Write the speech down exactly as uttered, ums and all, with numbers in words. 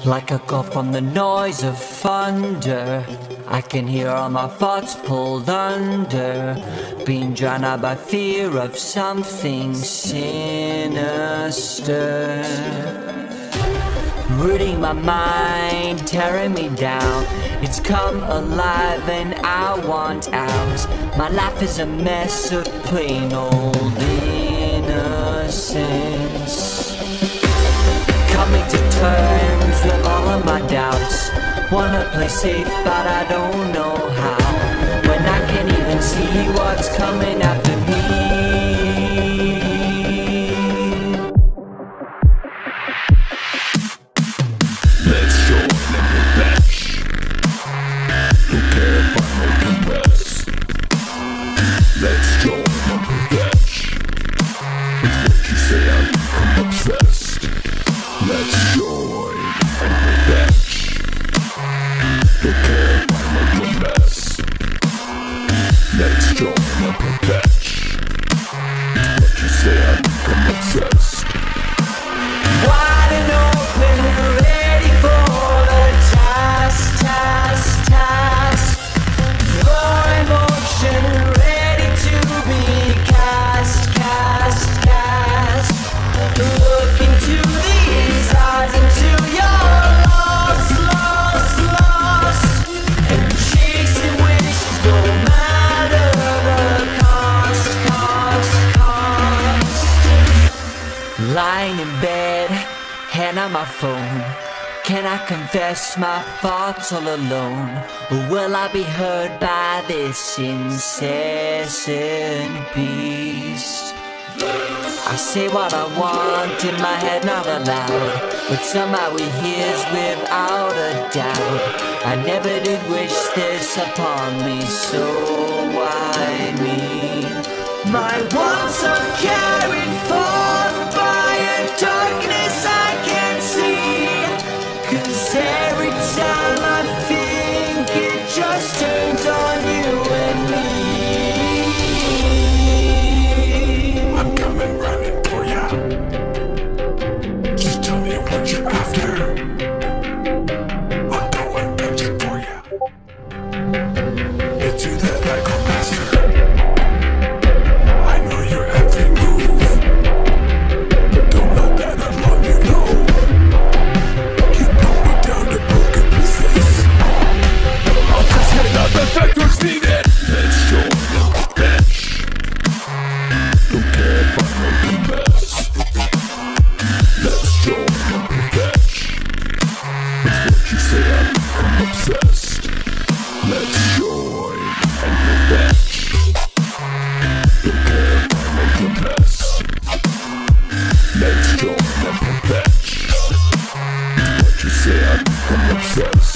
Like a call from the noise of thunder, I can hear all my thoughts pulled under, being drowned out by fear of something sinister. Rooting my mind, tearing me down. It's come alive and I want out. My life is a mess of plain old innocence. Coming to terms with all of my doubts. Wanna play safe but I don't know how, when I can't even see what's coming after me. Let's show them the best. Don't care if I'm making mess. Let's show them the best. It's what you say, I become obsessed. Let's join and revenge. Don't care if I make a mess. Let's join and revenge. It's what you say, I become obsessed. Wide and open, ready for the task, task, task. Raw emotion, ready to be cast, cast, cast. Look into these eyes until you're lost, lost, lost. And chasing wishes no matter the cost, cost, cost. Lying in bed, hand on my phone. Can I confess my thoughts all alone? Or will I be heard by this incessant beast? I say what I want in my head, not aloud, but somehow it hears without a doubt. I never did wish this upon me, so why me? My wants are carried forth by a darkness I can't see. Cause every time I think it just turns on you and me. I'm coming running for ya. Just tell me what you're after. I'll go and get it for ya. It's you that I go master. I know your every move, but don't let that alarm you know. You broke me down to broken pieces. I'll just hit out the factors needed. Let's show them the bench. Don't care if I'm making mess. Let's show them the bench. It's what you say, I become obsessed. Let's join and revenge. Don't care if I make a mess. Let's join and revenge. It's what you say, I become obsessed.